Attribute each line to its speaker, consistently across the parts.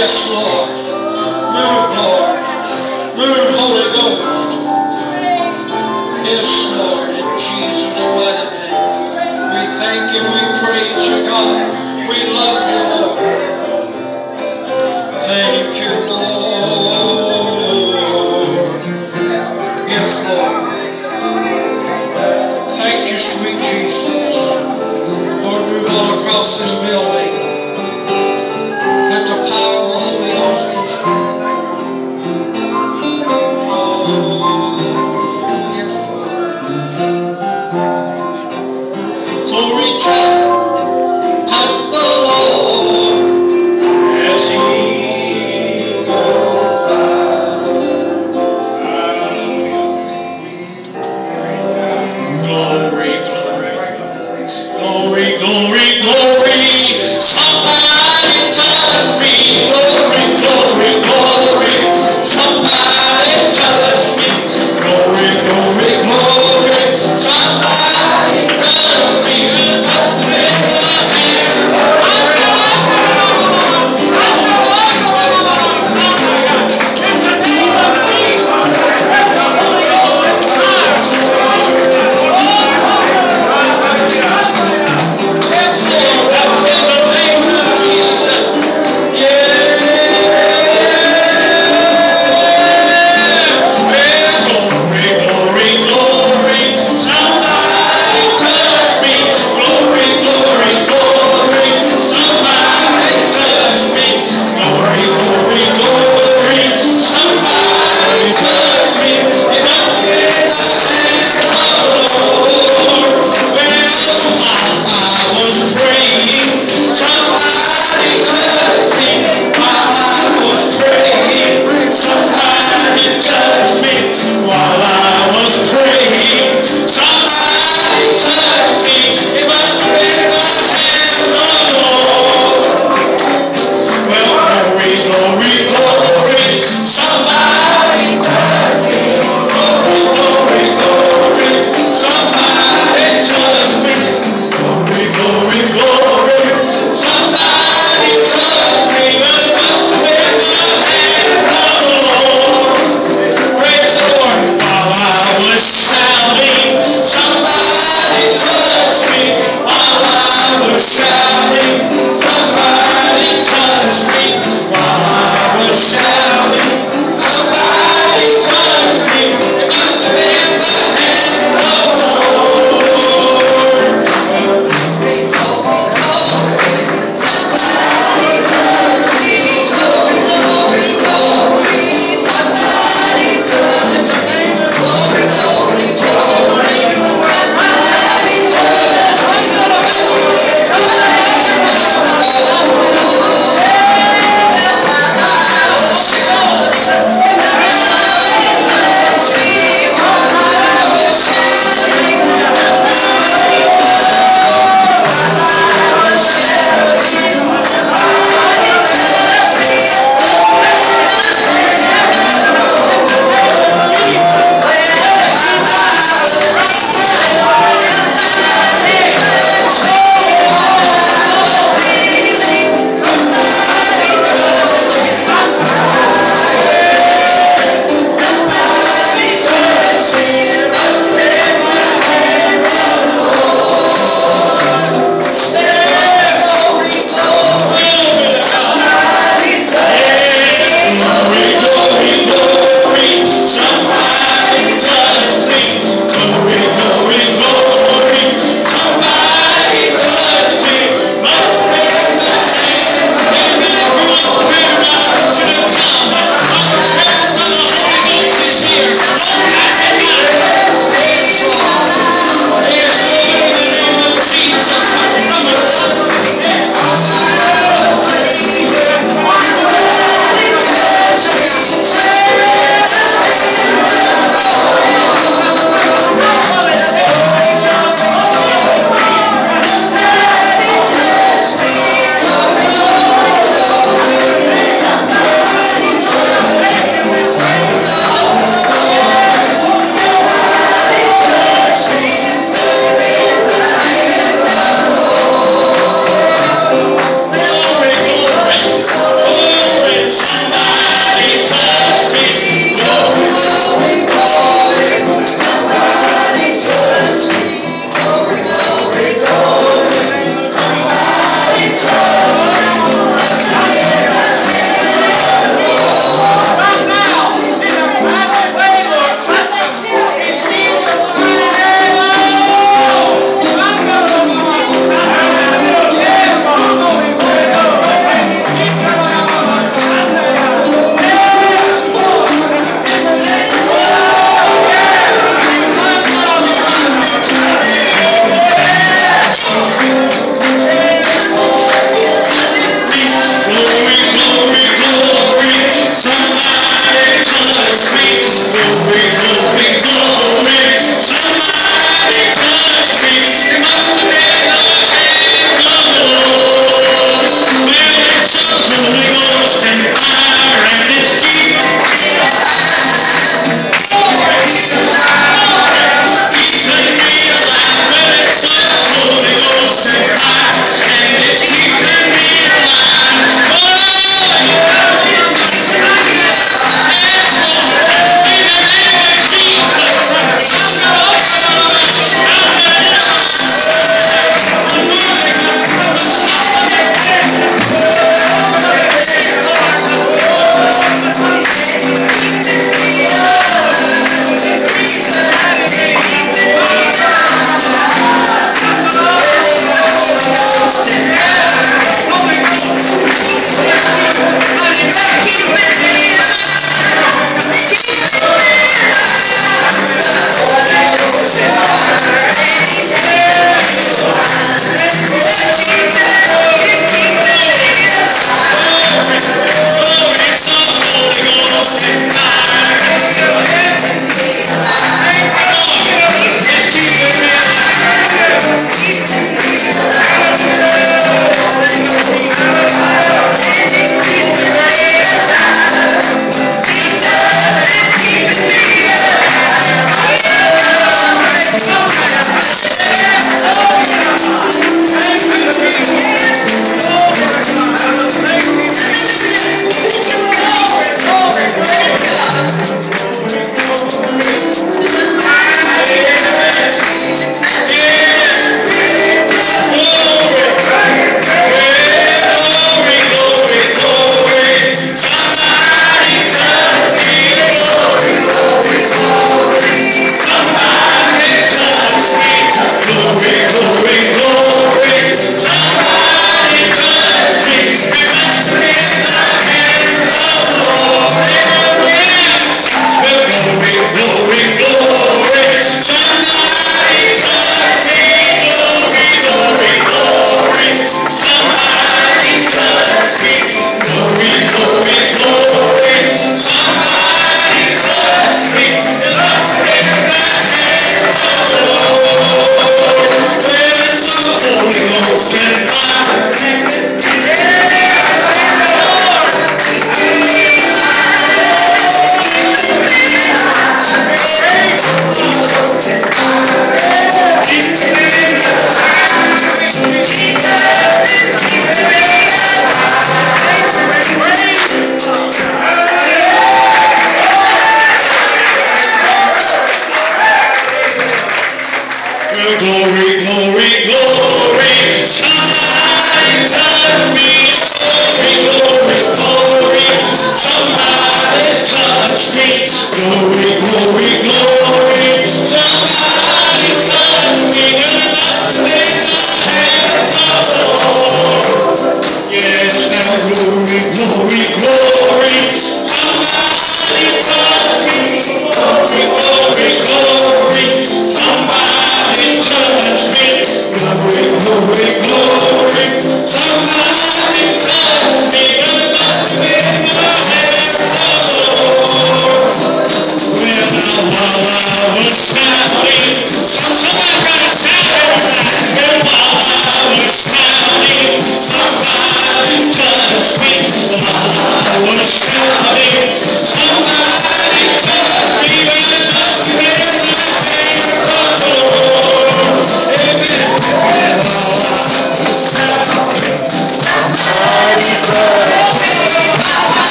Speaker 1: Yes, Lord. Move, Lord. Move, Holy Ghost. Yes, Lord, in Jesus' mighty name. We thank you, we praise you, God. We love you, Lord. Thank you, Lord. Yes, Lord. Thank you, sweet Jesus. Lord, move all across this building. Let the power of the Holy Ghost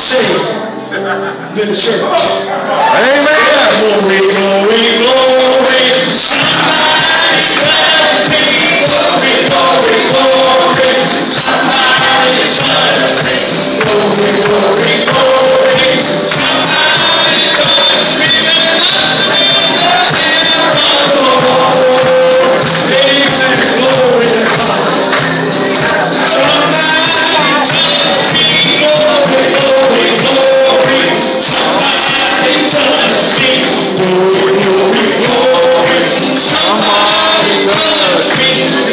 Speaker 1: saved than the church.
Speaker 2: Amen.
Speaker 1: Glory, glory, glory. Somebody touch me. Glory, glory, glory. Somebody touch me. Glory, glory, glory. Somebody touch me. Amen. Glory to God. Somebody touch me. Glory, glory, glory. Somebody touch me. Glory, glory, glory. Somebody touch me.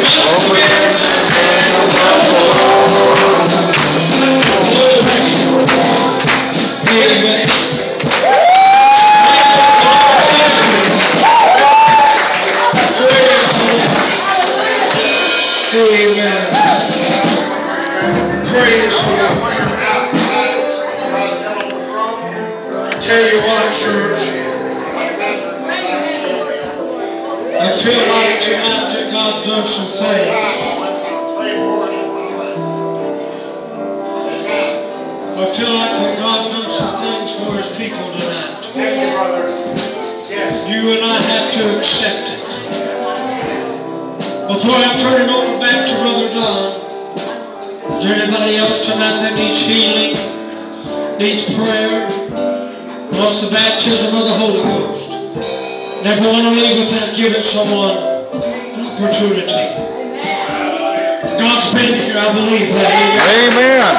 Speaker 1: Amen. Amen. Praise the Lord. Tell you what, church. I feel like tonight that God's done some things. I feel like that God's done some things for His people tonight. You and I have to accept it. Before I turn it over back to Brother Don, is there anybody else tonight that needs healing, needs prayer, wants the baptism of the Holy Ghost? Never want to leave without giving someone an opportunity. God's been here, I believe that.
Speaker 2: Amen.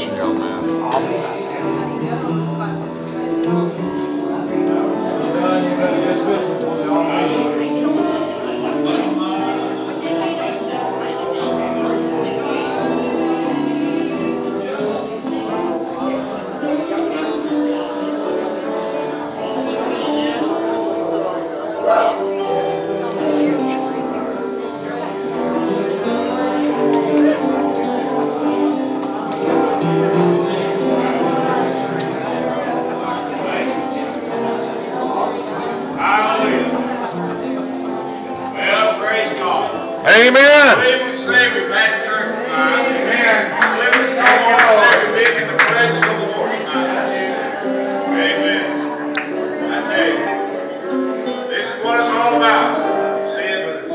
Speaker 2: bless you, young man.
Speaker 3: Well, praise God.
Speaker 2: Amen.
Speaker 3: Believe we say we're back to church tonight. Amen. Believe we say we've been in the presence of the Lord tonight. Amen. I tell you, this is what it's all about. Seeing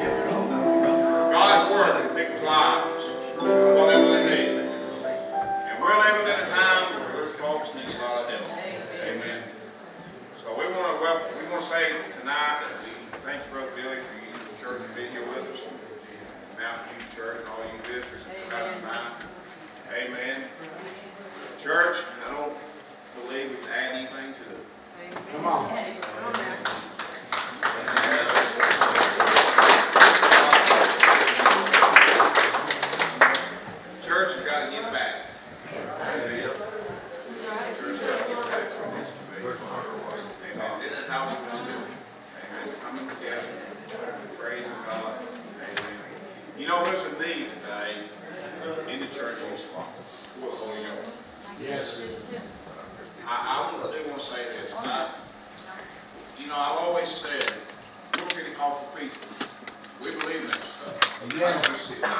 Speaker 3: God's word in people's lives, whatever they need. And we're living in a time where those folks need a lot of help. Amen. So we want to say tonight that we thank Brother Billy for using the church to be here with us. Mountain View Church and all you visitors that come out tonight. Amen. Church, I don't believe we can add anything to it.
Speaker 4: Come on.
Speaker 3: Church has got to give back. Amen. Church has got to give back to what it needs to be. Amen. This is how we want to do it. Amen. Coming together, praising God. Amen. You know, there's a need today in the churches for the Holy Ghost.
Speaker 4: Yes.
Speaker 3: I do want to say this. I've always said, we're Pentecostal people. We believe in that stuff. I don't see it.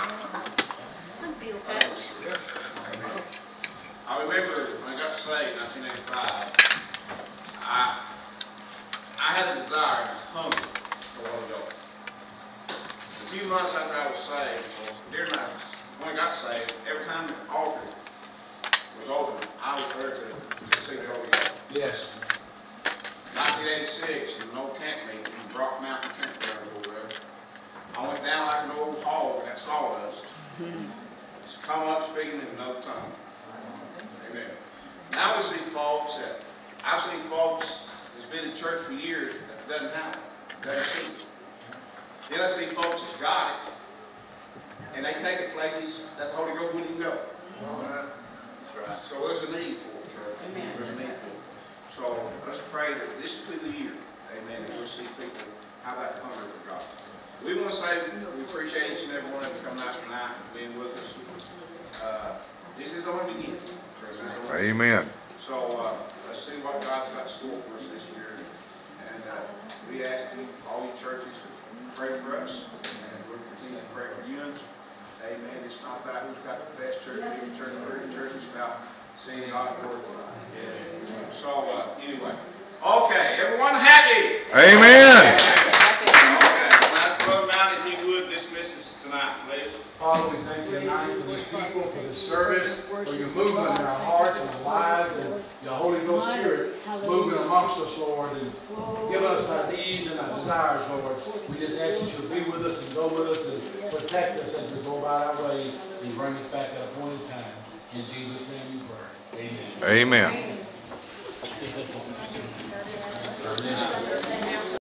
Speaker 3: I remember when I got saved in 1985, I had a desire and a hunger for the Holy Ghost. A few months after I was saved, when I got saved, every time the altar was open, I was there to see the Holy Ghost.
Speaker 4: Yes.
Speaker 3: 1986, in an old tent meeting in Rock Mountain Campground over there, I went down like an old hog and got sawdust. Just come up speaking in another tongue. Amen. Now we see folks I've seen folks that's been in church for years that doesn't have it, doesn't see it. Then I see folks that's got it, and they take it places that the Holy Ghost wouldn't go. That's right. So there's a need for it, church. Amen. There's a need for it. So let's pray that this will be the year, amen, that we'll see people have that hunger for God. We want to say we appreciate each and every one of you coming out tonight and being with us. This is only the beginning.
Speaker 2: Amen.
Speaker 3: So let's see what God's got stored for us this year. And we ask you, all you churches, to pray for us. And we'll continue to pray for you. Amen. It's not about who's got the best church, biggest church, bigger church. It's about seeing God glorified. So anyway. Okay, everyone happy?
Speaker 2: Amen.
Speaker 3: Okay. Brother Mountain, if you would dismiss us tonight, please.
Speaker 4: Father, we thank you tonight for these people, for this service, for your movement in our hearts and our lives, and your Holy Ghost Spirit moving amongst us, Lord, and give us our needs and our desires, Lord. We just ask that you'll be with us and go with us and protect us as we go about our way and bring us back at a point in time. In Jesus' name we pray. Amen.
Speaker 2: Amen.
Speaker 4: Amen.